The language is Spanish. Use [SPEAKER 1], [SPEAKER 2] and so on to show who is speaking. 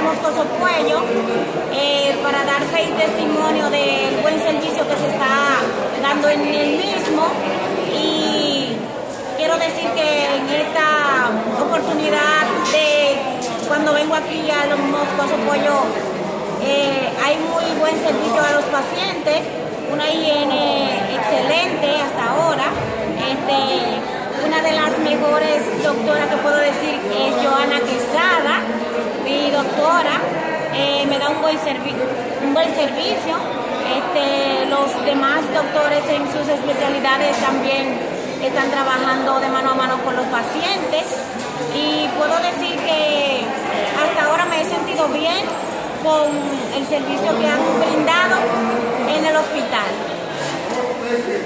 [SPEAKER 1] Moscoso Puello para dar fe y testimonio del buen servicio que se está dando en el mismo. Y quiero decir que en esta oportunidad de cuando vengo aquí a los Moscoso Puello hay muy buen servicio a los pacientes, una higiene excelente hasta ahora. Una de las mejores doctoras que puedo decir es Joana Quesada, mi doctora, me da un buen servicio. Los demás doctores en sus especialidades también están trabajando de mano a mano con los pacientes, y puedo decir que hasta ahora me he sentido bien con el servicio que han brindado en el hospital.